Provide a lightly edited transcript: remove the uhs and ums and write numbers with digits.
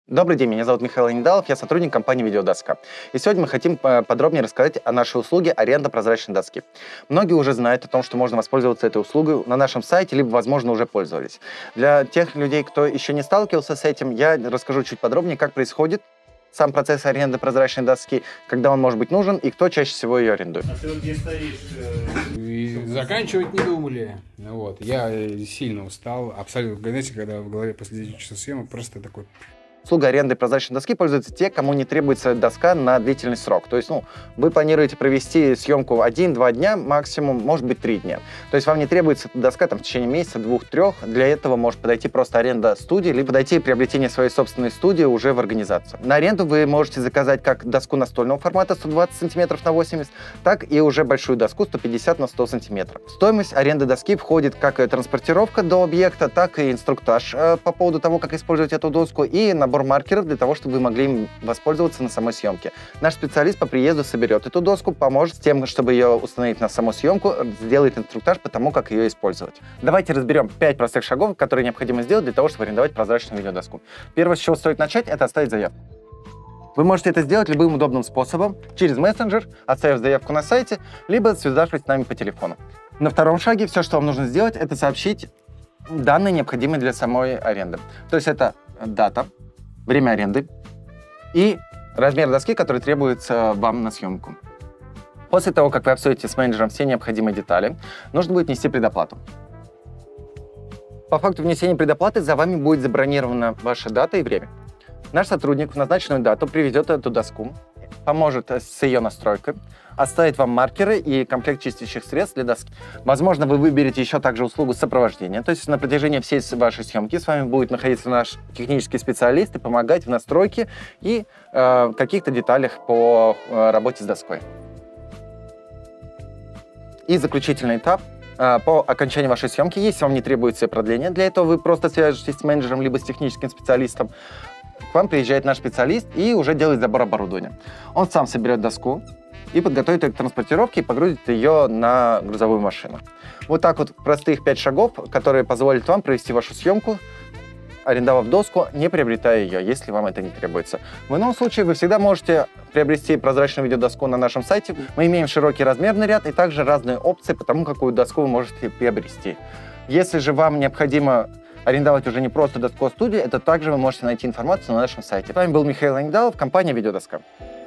Добрый день, меня зовут Михаил Анидалов, я сотрудник компании «Видеодоска». И сегодня мы хотим подробнее рассказать о нашей услуге аренда прозрачной доски. Многие уже знают о том, что можно воспользоваться этой услугой на нашем сайте, либо, возможно, уже пользовались. Для тех людей, кто еще не сталкивался с этим, я расскажу чуть подробнее, как происходит сам процесс аренды прозрачной доски, когда он может быть нужен и кто чаще всего ее арендует. А ты вот где стоишь? И заканчивать не думали. Вот. Я сильно устал. Абсолютно, знаете, когда в голове после 9 часов съемок просто такой... Услуга аренды прозрачной доски пользуются те, кому не требуется доска на длительный срок. То есть, вы планируете провести съемку 1-2 дня, максимум, может быть, 3 дня. То есть, вам не требуется доска в течение месяца, 2-3. Для этого может подойти просто аренда студии, либо подойти приобретение своей собственной студии уже в организацию. На аренду вы можете заказать как доску настольного формата 120 см на 80, так и уже большую доску 150 на 100 см. В стоимость аренды доски входит как транспортировка до объекта, так и инструктаж по поводу того, как использовать эту доску, и набор маркеров для того, чтобы вы могли им воспользоваться на самой съемке. Наш специалист по приезду соберет эту доску, поможет с тем, чтобы ее установить на саму съемку, сделает инструктаж по тому, как ее использовать. Давайте разберем 5 простых шагов, которые необходимо сделать для того, чтобы арендовать прозрачную видеодоску. Первое, с чего стоит начать, это оставить заявку. Вы можете это сделать любым удобным способом, через мессенджер, оставив заявку на сайте, либо связавшись с нами по телефону. На втором шаге все, что вам нужно сделать, это сообщить данные, необходимые для самой аренды. То есть это дата, время аренды и размер доски, который требуется вам на съемку. После того, как вы обсудите с менеджером все необходимые детали, нужно будет внести предоплату. По факту внесения предоплаты за вами будет забронирована ваша дата и время. Наш сотрудник в назначенную дату привезет эту доску, поможет с ее настройкой, оставит вам маркеры и комплект чистящих средств для доски. Возможно, вы выберете еще также услугу сопровождения, то есть на протяжении всей вашей съемки с вами будет находиться наш технический специалист и помогать в настройке и каких-то деталях по работе с доской. И заключительный этап. По окончании вашей съемки, если вам не требуется продление, для этого вы просто свяжетесь с менеджером либо с техническим специалистом, к вам приезжает наш специалист и уже делает забор оборудования. Он сам соберет доску и подготовит ее к транспортировке и погрузит ее на грузовую машину. Вот так вот простых 5 шагов, которые позволят вам провести вашу съемку, арендовав доску, не приобретая ее, если вам это не требуется. В ином случае вы всегда можете приобрести прозрачную видеодоску на нашем сайте. Мы имеем широкий размерный ряд и также разные опции по тому, какую доску вы можете приобрести. Если же вам необходимо арендовать уже не просто доску, а студию, это также вы можете найти информацию на нашем сайте. С вами был Михаил Анидалов, компания «Видеодоска».